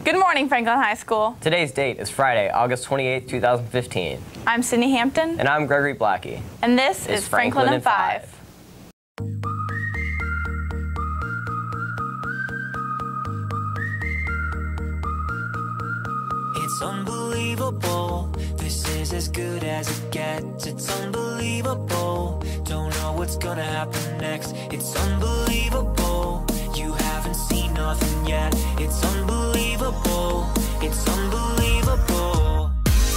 Good morning, Franklin High School. Today's date is Friday, August 28, 2015. I'm Sydney Hampton. And I'm Gregory Blackie. And this is Franklin in 5. It's unbelievable, this is as good as it gets. It's unbelievable, don't know what's gonna happen next. It's unbelievable, you haven't seen nothing yet. It's unbelievable, it's unbelievable.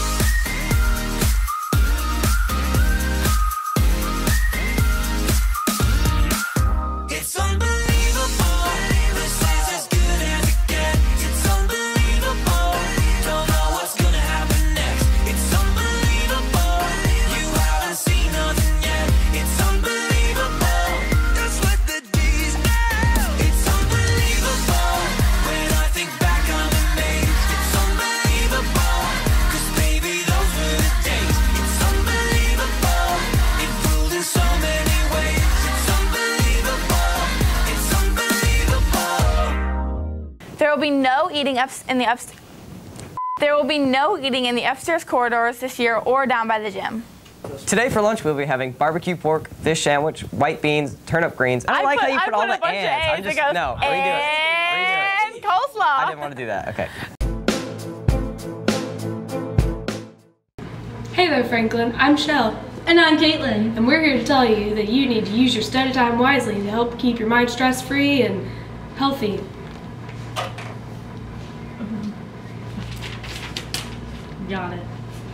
It's unbelievable, this is as good as it gets. It's unbelievable, don't know what's gonna happen next. It's unbelievable, you haven't seen nothing yet. It's unbelievable, just let the D's know. It's unbelievable, when I think back I'm amazed. It's unbelievable, cause baby those were the days. It's unbelievable, it ruled in so many ways. It's unbelievable, it's unbelievable. There will be no eating in the upstairs corridors this year or down by the gym. Today for lunch we'll be having barbecue pork, fish sandwich, white beans, turnip greens. I like how you put all the ands. No, redo it. And coleslaw. I didn't want to do that. Okay. Hey there, Franklin. I'm Shell. And I'm Caitlin. And we're here to tell you that you need to use your study time wisely to help keep your mind stress-free and healthy. Got it.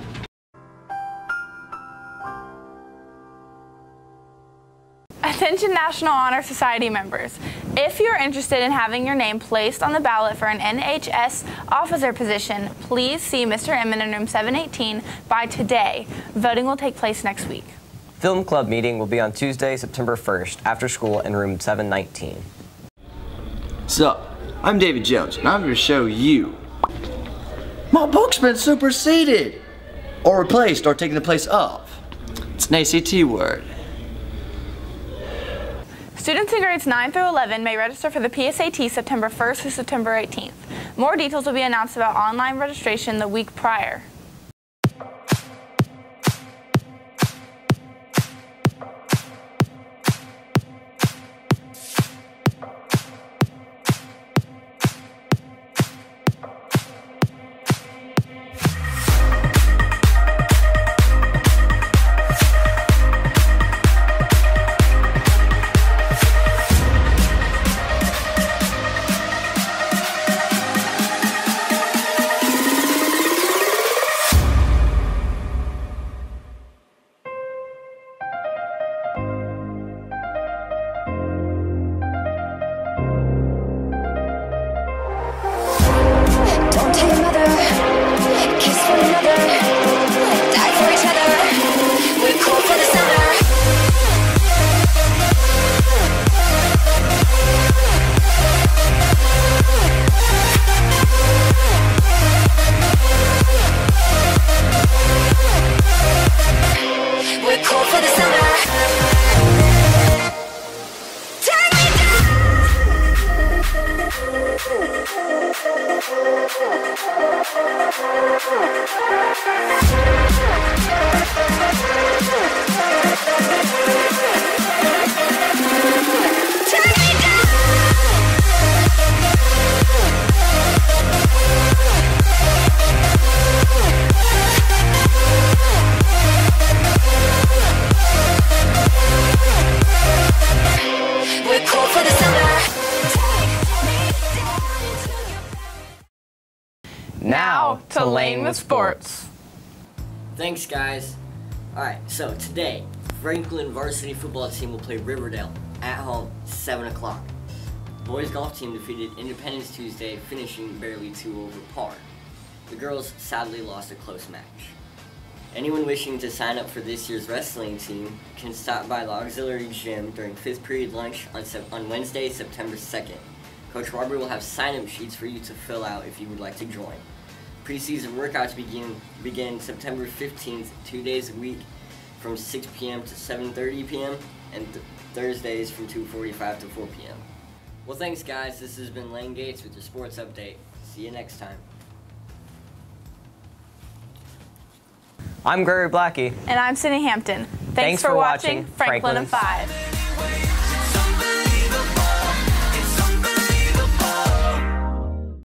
Attention National Honor Society members. If you're interested in having your name placed on the ballot for an NHS officer position, please see Mr. Emmett in room 718 by today. Voting will take place next week. Film club meeting will be on Tuesday, September 1st, after school in room 719. Sup, I'm David Jones, and I'm here to show you. My book's been superseded! Or replaced, or taken the place of. It's an ACT word. Students in grades 9 through 11 may register for the PSAT September 1st to September 18th. More details will be announced about online registration the week prior. Now to Lane with Sports. Thanks, guys. Alright, so today, Franklin varsity football team will play Riverdale at home, 7 o'clock. Boys golf team defeated Independence Tuesday, finishing barely 2 over par. The girls sadly lost a close match. Anyone wishing to sign up for this year's wrestling team can stop by the auxiliary gym during 5th period lunch on Wednesday, September 2nd. Coach Robert will have sign-up sheets for you to fill out if you would like to join. Preseason workouts begin September 15th, 2 days a week from 6 p.m. to 7:30 p.m. and Thursdays from 2:45 to 4 p.m. Well, thanks, guys. This has been Lane Gates with your sports update. See you next time. I'm Gregory Blackie. And I'm Sydney Hampton. Thanks for watching Franklin and 5.